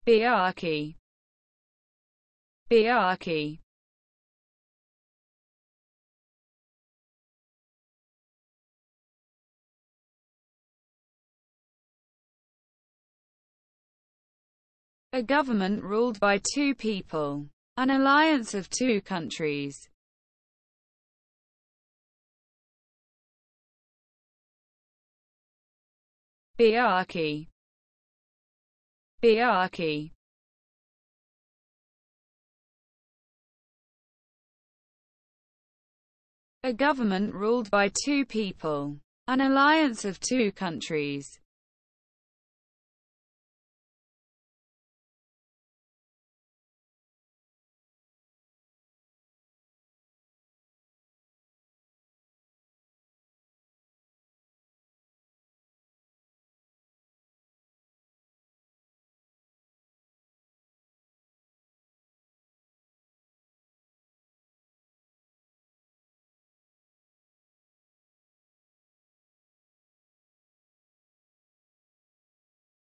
Biarchy, Biarchy. A government ruled by two people. An alliance of two countries. Biarchy, Biarchy. A government ruled by two people. An alliance of two countries.